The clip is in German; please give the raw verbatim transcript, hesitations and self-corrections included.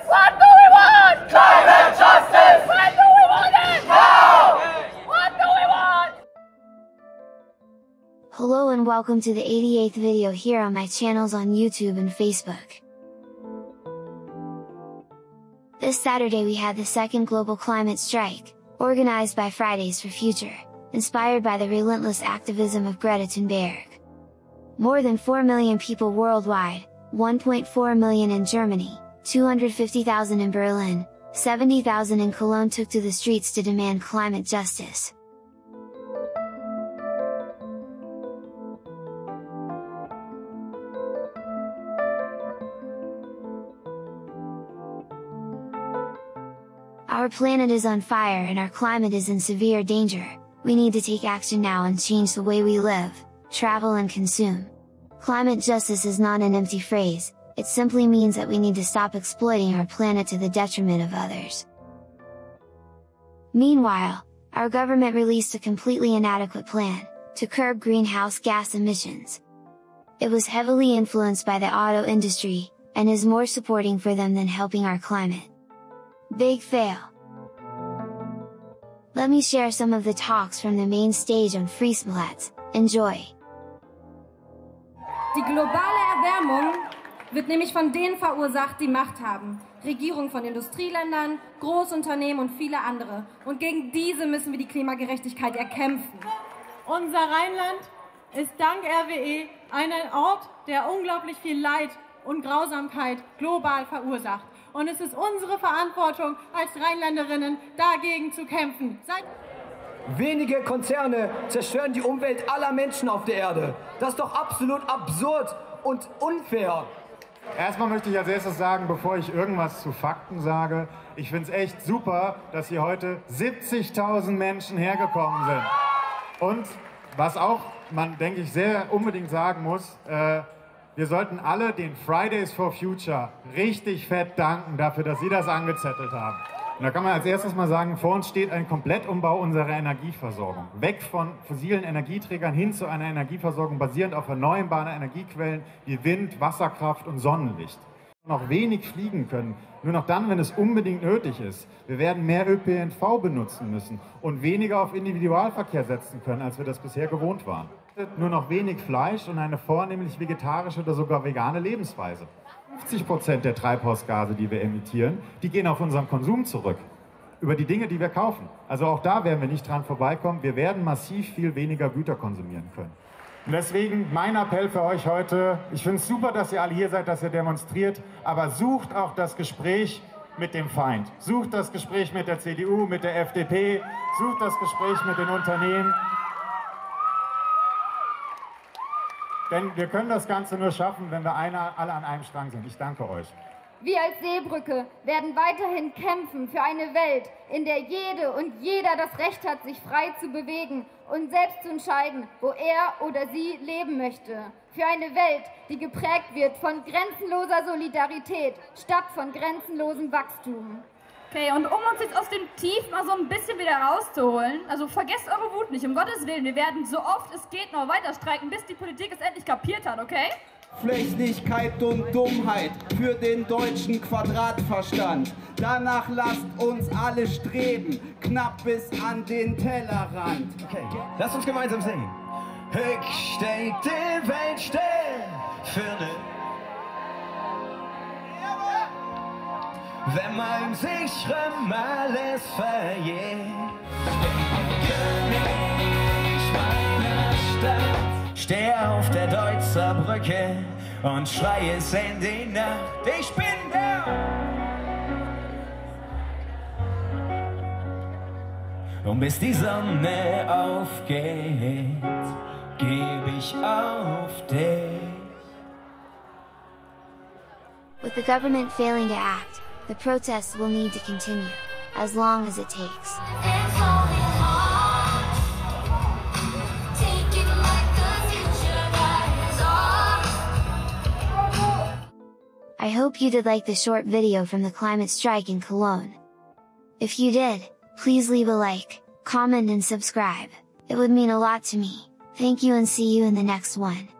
What do we want? Climate justice! When do we want it? Now! What do we want? Hello and welcome to the eighty-eighth video here on my channels on YouTube and Facebook. This Saturday we had the second global climate strike, organized by Fridays for Future, inspired by the relentless activism of Greta Thunberg. More than four million people worldwide, one point four million in Germany, two hundred fifty thousand in Berlin, seventy thousand in Cologne took to the streets to demand climate justice. Our planet is on fire and our climate is in severe danger. We need to take action now and change the way we live, travel and consume. Climate justice is not an empty phrase, it simply means that we need to stop exploiting our planet to the detriment of others. Meanwhile, our government released a completely inadequate plan to curb greenhouse gas emissions. It was heavily influenced by the auto industry, and is more supporting for them than helping our climate. Big fail! Let me share some of the talks from the main stage on Friesmlatz. Enjoy! Die globale Erwärmung wird nämlich von denen verursacht, die Macht haben. Regierungen von Industrieländern, Großunternehmen und viele andere. Und gegen diese müssen wir die Klimagerechtigkeit erkämpfen. Unser Rheinland ist dank R W E ein Ort, der unglaublich viel Leid und Grausamkeit global verursacht. Und es ist unsere Verantwortung als Rheinländerinnen, dagegen zu kämpfen. Seit Wenige Konzerne zerstören die Umwelt aller Menschen auf der Erde. Das ist doch absolut absurd und unfair. Erstmal möchte ich als erstes sagen, bevor ich irgendwas zu Fakten sage, ich finde es echt super, dass hier heute siebzigtausend Menschen hergekommen sind. Und was auch man, denke ich, sehr unbedingt sagen muss, äh, wir sollten alle den Fridays for Future richtig fett danken dafür, dass sie das angezettelt haben. Und da kann man als erstes mal sagen, vor uns steht ein Komplettumbau unserer Energieversorgung. Weg von fossilen Energieträgern hin zu einer Energieversorgung basierend auf erneuerbaren Energiequellen wie Wind, Wasserkraft und Sonnenlicht. Noch wenig fliegen können, nur noch dann, wenn es unbedingt nötig ist. Wir werden mehr Ö P N V benutzen müssen und weniger auf Individualverkehr setzen können, als wir das bisher gewohnt waren. Nur noch wenig Fleisch und eine vornehmlich vegetarische oder sogar vegane Lebensweise. fünfzig Prozent der Treibhausgase, die wir emittieren, die gehen auf unseren Konsum zurück. Über die Dinge, die wir kaufen. Also auch da werden wir nicht dran vorbeikommen. Wir werden massiv viel weniger Güter konsumieren können. Und deswegen mein Appell für euch heute, ich finde es super, dass ihr alle hier seid, dass ihr demonstriert, aber sucht auch das Gespräch mit dem Feind. Sucht das Gespräch mit der C D U, mit der F D P, sucht das Gespräch mit den Unternehmen. Denn wir können das Ganze nur schaffen, wenn wir eine, alle an einem Strang sind. Ich danke euch. Wir als Seebrücke werden weiterhin kämpfen für eine Welt, in der jede und jeder das Recht hat, sich frei zu bewegen und selbst zu entscheiden, wo er oder sie leben möchte. Für eine Welt, die geprägt wird von grenzenloser Solidarität statt von grenzenlosem Wachstum. Okay, und um uns jetzt aus dem Tief mal so ein bisschen wieder rauszuholen, also vergesst eure Wut nicht, um Gottes Willen, wir werden so oft es geht noch weiter streiken, bis die Politik es endlich kapiert hat, okay? Schlechtigkeit und Dummheit für den deutschen Quadratverstand. Danach lasst uns alle streben, knapp bis an den Tellerrand. Okay, lasst uns gemeinsam singen. Ich steht die Welt still für ne. Wenn man sich alles verjährt. König meiner Stadt. Steh auf der Deutzer Brücke und schrei es in die Nacht. Ich bin da! Und bis die Sonne aufgeht, geb ich auf dich. With the government failing to act, the protests will need to continue, as long as it takes. I hope you did like the short video from the climate strike in Cologne. If you did, please leave a like, comment and subscribe, it would mean a lot to me. Thank you and see you in the next one.